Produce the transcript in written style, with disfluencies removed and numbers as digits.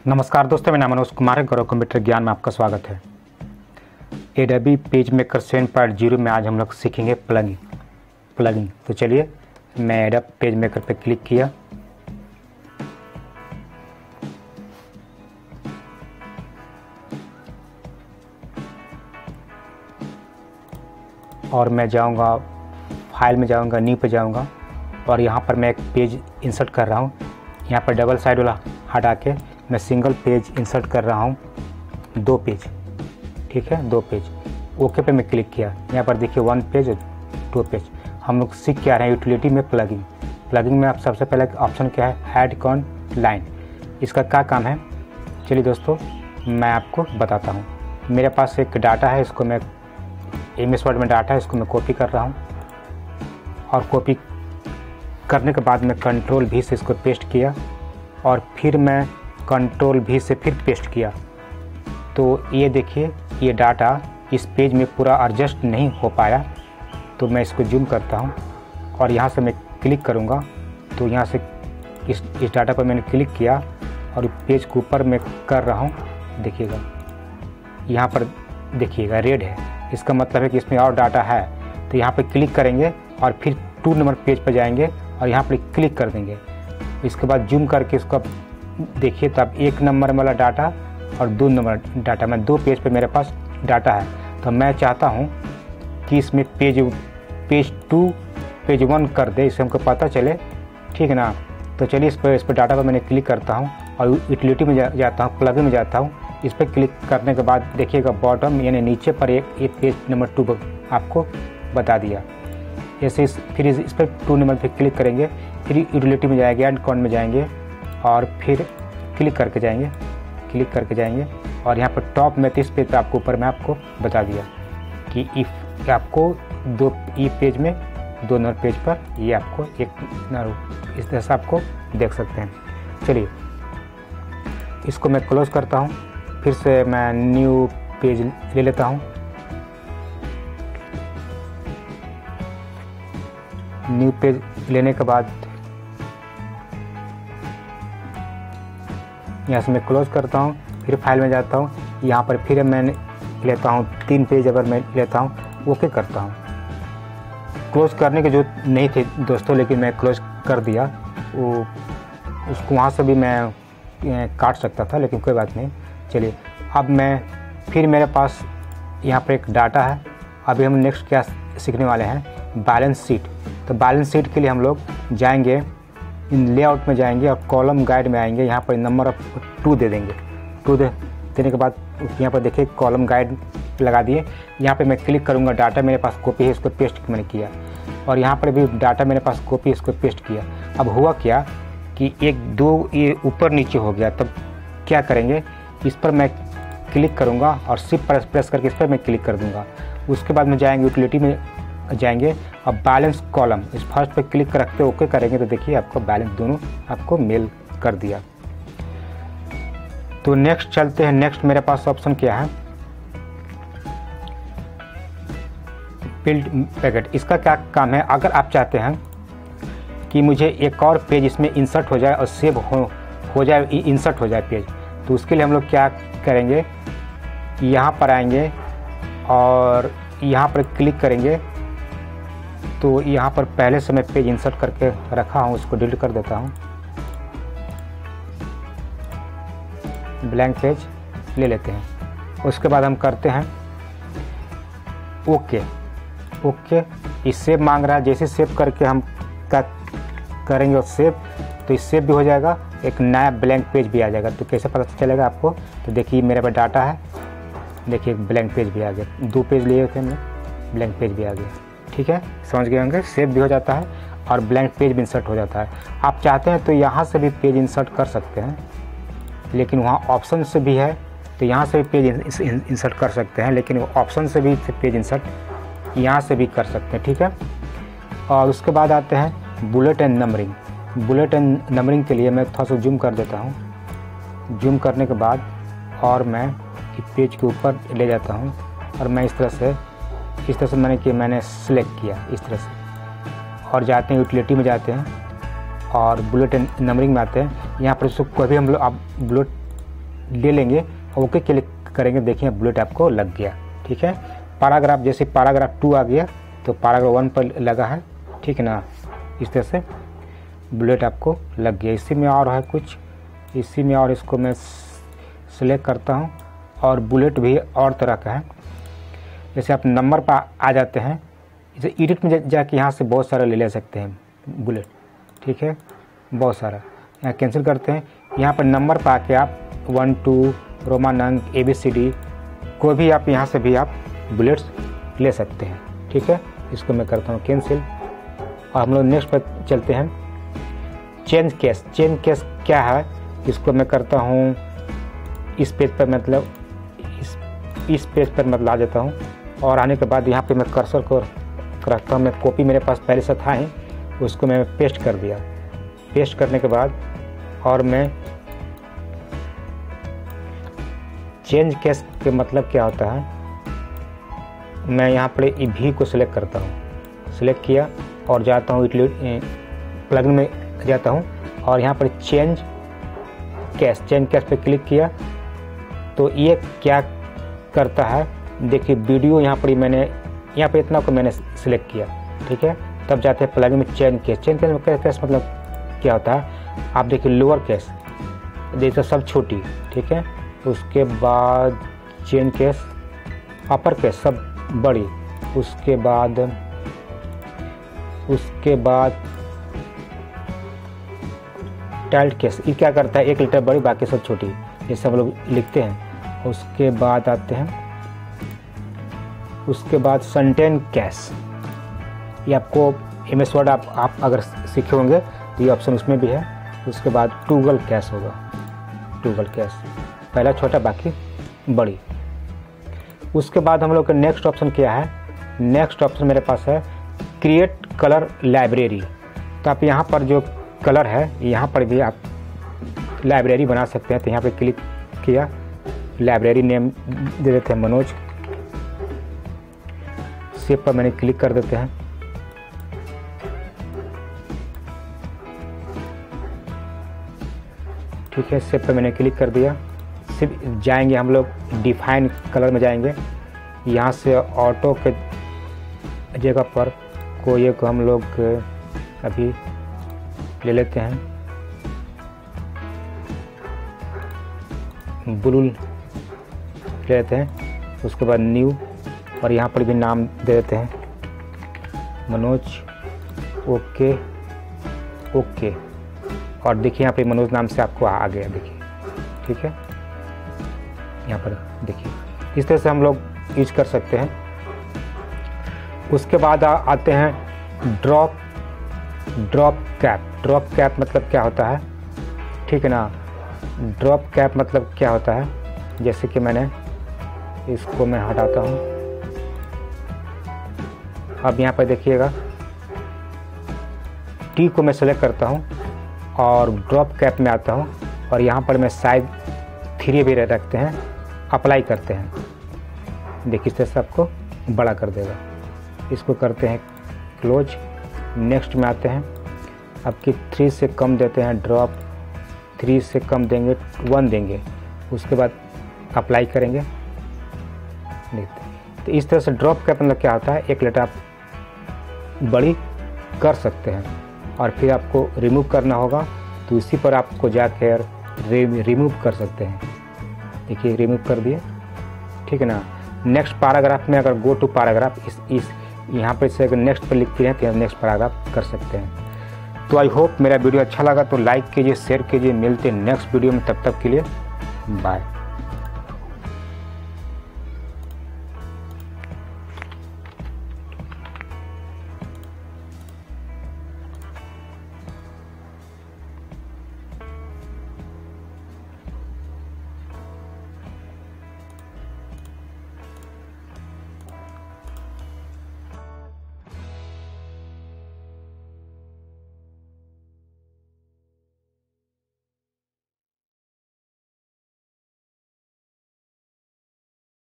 नमस्कार दोस्तों, मेरा नाम मनोज कुमार है। गौरव कंप्यूटर ज्ञान में आपका स्वागत है। एडोबी पेज मेकर 7.0 में आज हम लोग सीखेंगे प्लगिंग। तो चलिए, मैं एडोबी पेज मेकर पर क्लिक किया और मैं जाऊंगा फाइल में, जाऊंगा न्यू पे जाऊंगा और यहाँ पर मैं एक पेज इंसर्ट कर रहा हूँ। यहाँ पर डबल साइड वाला हटा के मैं सिंगल पेज इंसर्ट कर रहा हूँ, 2 पेज। ठीक है, 2 पेज। ओके पे मैं क्लिक किया। यहाँ पर देखिए 1 पेज और 2 पेज। हम लोग सीख के आ रहे हैं यूटिलिटी में प्लगिंग में आप सबसे पहले ऑप्शन क्या है, ऐड कॉन लाइन। इसका क्या काम है, चलिए दोस्तों मैं आपको बताता हूँ। मेरे पास एक डाटा है, इसको मैं MS वर्ड में डाटा है, इसको मैं कॉपी कर रहा हूँ और कॉपी करने के बाद मैं कंट्रोल V से इसको पेस्ट किया और फिर मैं कंट्रोल V से फिर पेस्ट किया। तो ये देखिए, ये डाटा इस पेज में पूरा एडजस्ट नहीं हो पाया। तो मैं इसको जूम करता हूँ और यहाँ से मैं क्लिक करूँगा। तो यहाँ से इस डाटा पर मैंने क्लिक किया और पेज के ऊपर मैं कर रहा हूँ। देखिएगा, यहाँ पर देखिएगा रेड है, इसका मतलब है कि इसमें और डाटा है। तो यहाँ पर क्लिक करेंगे और फिर 2 नंबर पेज पर जाएंगे और यहाँ पर क्लिक कर देंगे। इसके बाद जूम करके इसका देखिए, तब 1 नंबर वाला डाटा और 2 नंबर डाटा, मैं 2 पेज पे मेरे पास डाटा है। तो मैं चाहता हूँ कि इसमें पेज 2 पेज 1 कर दे, इससे हमको पता चले। ठीक है ना। तो चलिए इस पर डाटा पर मैंने क्लिक करता हूँ और यूटिलिटी में जाता हूँ, प्लगिंग में जाता हूँ। इस पर क्लिक करने के बाद देखिएगा बॉटम यानी नीचे पर एक पेज नंबर 2 आपको बता दिया। ऐसे फिर इस पर 2 नंबर पर क्लिक करेंगे, फिर यूटिलिटी में जाएंगे, एंड कॉन में जाएंगे और फिर क्लिक करके जाएंगे और यहाँ पर टॉप में 30 पेज पे आपको ऊपर में आपको बता दिया कि इफ आपको 2 पेज में 2 नंबर पेज पर ये आपको इस तरह से आपको देख सकते हैं। चलिए इसको मैं क्लोज करता हूँ, फिर से मैं न्यू पेज ले लेता हूँ। न्यू पेज लेने के बाद यहाँ से मैं क्लोज करता हूँ, फिर फाइल में जाता हूँ। यहाँ पर फिर मैं लेता हूँ 3 पेज, अगर मैं लेता हूँ ओके करता हूँ। क्लोज करने की जरूरत नहीं थी दोस्तों, लेकिन मैं क्लोज कर दिया। वो उसको वहाँ से भी मैं काट सकता था, लेकिन कोई बात नहीं। चलिए अब मैं फिर मेरे पास यहाँ पर एक डाटा है। अभी हम नेक्स्ट क्या सीखने वाले हैं, बैलेंस शीट। तो बैलेंस शीट के लिए हम लोग जाएंगे, इन लेआउट में जाएंगे और कॉलम गाइड में आएंगे। यहाँ पर नंबर ऑफ 2 दे देंगे। 2 देने के बाद यहाँ पर देखिए कॉलम गाइड लगा दिए। यहाँ पे मैं क्लिक करूँगा, डाटा मेरे पास कॉपी है, इसको पेस्ट मैंने किया और यहाँ पर भी डाटा मेरे पास कॉपी, इसको पेस्ट किया। अब हुआ क्या कि 1-2 ये ऊपर नीचे हो गया। तब क्या करेंगे, इस पर मैं क्लिक करूँगा और शिफ्ट प्रेस करके इस पर मैं क्लिक कर दूँगा। उसके बाद में जाएंगे यूटिलिटी में जाएंगे और बैलेंस कॉलम, इस फर्स्ट पे क्लिक रखते ओके करेंगे। तो देखिए आपको बैलेंस दोनों आपको मेल कर दिया। तो नेक्स्ट चलते हैं। नेक्स्ट मेरे पास ऑप्शन क्या है, बिल्ड पैकेट। इसका क्या काम है, अगर आप चाहते हैं कि मुझे एक और पेज इसमें इंसर्ट हो जाए और सेव हो जाए, इंसर्ट हो जाए पेज, तो उसके लिए हम लोग क्या करेंगे, यहाँ पर आएंगे और यहाँ पर क्लिक करेंगे। तो यहाँ पर पहले से मैं पेज इंसर्ट करके रखा हूँ, उसको डिलीट कर देता हूँ। ब्लैंक पेज ले लेते हैं। उसके बाद हम करते हैं ओके। इस सेव मांग रहा है, जैसे सेव करके हम करेंगे और सेव, तो इस सेव भी हो जाएगा, एक नया ब्लैंक पेज भी आ जाएगा। तो कैसे पता चलेगा आपको, तो देखिए मेरे पास डाटा है, देखिए एक ब्लैंक पेज भी आ गया। 2 पेज लिए थे हमने, ब्लैंक पेज भी आ गया। ठीक है, समझ गए होंगे। सेव भी हो जाता है और ब्लैंक पेज भी इंसर्ट हो जाता है। आप चाहते हैं तो यहाँ से भी पेज इंसर्ट कर सकते हैं, लेकिन वहाँ ऑप्शन से भी है, तो यहाँ से भी पेज इंसर्ट कर सकते हैं, लेकिन ऑप्शन से भी पेज इंसर्ट यहाँ से भी कर सकते हैं। ठीक है, और उसके बाद आते हैं bullet and numbering. Bullet and numbering के लिए मैं थोड़ा सा जूम कर देता हूँ। जूम करने के बाद और मैं पेज के ऊपर ले जाता हूँ और मैं इस तरह से मैंने सेलेक्ट किया इस तरह से, और जाते हैं यूटिलिटी में जाते हैं और बुलेट एंड नंबरिंग में आते हैं। यहाँ पर इसको कोई भी हम लोग आप बुलेट ले लेंगे, ओके क्लिक करेंगे, देखिए बुलेट आपको लग गया। ठीक है, पैराग्राफ जैसे पैराग्राफ 2 आ गया तो पैराग्राफ 1 पर लगा है। ठीक है ना, इस तरह से बुलेट आपको लग गया। इसी में और है कुछ, इसी में और इसको मैं सिलेक्ट करता हूँ और बुलेट भी और तरह का है। जैसे आप नंबर पर आ जाते हैं, इसे एडिट में जाके यहाँ से बहुत सारा ले सकते हैं बुलेट। ठीक है, बहुत सारा यहाँ कैंसिल करते हैं। यहाँ पर नंबर पर आके आप 1 2 रोमान अंक ABCD कोई भी आप यहाँ से भी आप बुलेट्स ले सकते हैं। ठीक है, इसको मैं करता हूँ कैंसिल और हम लोग नेक्स्ट पर चलते हैं। चेंज केस, चेंज केस क्या है, इसको मैं करता हूँ इस पेज पर, मतलब इस पेज पर मतलब आ जाता हूँ और आने के बाद यहाँ पे मैं कर्सर को रखता हूँ। मैं कॉपी मेरे पास पहले से था ही, उसको मैं पेस्ट कर दिया। पेस्ट करने के बाद और मैं चेंज केस के मतलब क्या होता है, मैं यहाँ पर भी को सिलेक्ट करता हूँ, सिलेक्ट किया और जाता हूँ प्लगइन में जाता हूँ और यहाँ पर चेंज केस पे क्लिक किया तो ये क्या करता है, देखिए वीडियो यहाँ पर मैंने यहाँ पर इतना को मैंने सिलेक्ट किया। ठीक है, तब जाते हैं प्लगइन में चेंज केस में केस मतलब क्या होता है, आप देखिए लोअर केस जैसे सब छोटी। ठीक है, उसके बाद चेंज केस अपर केस सब बड़ी, उसके बाद टाइल्ड केस, ये क्या करता है, 1 लेटर बड़ी बाकी सब छोटी, जैसे हम लोग लिखते हैं। उसके बाद आते हैं, उसके बाद सेंटेंस केस, ये आपको MS वर्ड आप अगर सीखे होंगे तो ये ऑप्शन उसमें भी है। उसके बाद टूगल केस होगा, टूगल केस पहला छोटा बाकी बड़ी। उसके बाद हम लोग का नेक्स्ट ऑप्शन क्या है, नेक्स्ट ऑप्शन मेरे पास है क्रिएट कलर लाइब्रेरी। तो आप यहाँ पर जो कलर है यहाँ पर भी आप लाइब्रेरी बना सकते हैं। तो यहाँ पे क्लिक किया, लाइब्रेरी नेम दे देते हैं मनोज, सेव पर मैंने क्लिक कर देते हैं। ठीक है, सेव पर मैंने क्लिक कर दिया। सिर्फ जाएंगे हम लोग डिफाइन कलर में जाएंगे, यहाँ से ऑटो के जगह पर कोई एक हम लोग अभी ले लेते हैं, ब्लू ले लेते हैं। उसके बाद न्यू और यहाँ पर भी नाम दे देते हैं मनोज। ओके ओके, और देखिए यहाँ पे मनोज नाम से आपको आ गया, देखिए। ठीक है, यहाँ पर देखिए इस तरह से हम लोग यूज कर सकते हैं। उसके बाद आते हैं ड्रॉप कैप। ड्रॉप कैप मतलब क्या होता है, ठीक है ना, ड्रॉप कैप मतलब क्या होता है, जैसे कि मैंने इसको मैं हटाता हूँ। अब यहाँ पर देखिएगा टी को मैं सेलेक्ट करता हूँ और ड्रॉप कैप में आता हूँ और यहाँ पर मैं साइज 3 भी रखते हैं, अप्लाई करते हैं, देखिए इस तरह से आपको बड़ा कर देगा। इसको करते हैं क्लोज। नेक्स्ट में आते हैं, आपकी 3 से कम देते हैं, ड्रॉप 3 से कम देंगे 1 देंगे, उसके बाद अप्लाई करेंगे। देखते हैं तो इस तरह से ड्रॉप कैप मतलब क्या होता है, एक लेटर आप बड़ी कर सकते हैं और फिर आपको रिमूव करना होगा तो इसी पर आपको जाकर रिमूव कर सकते हैं। देखिए रिमूव कर दिए, ठीक है ना। नेक्स्ट पैराग्राफ में अगर गो टू पैराग्राफ इस यहाँ पर से अगर नेक्स्ट पर लिखते हैं तो नेक्स्ट पैराग्राफ कर सकते हैं। तो आई होप मेरा वीडियो अच्छा लगा तो लाइक कीजिए, शेयर कीजिए। मिलते हैं नेक्स्ट वीडियो में, तब तक के लिए बाय।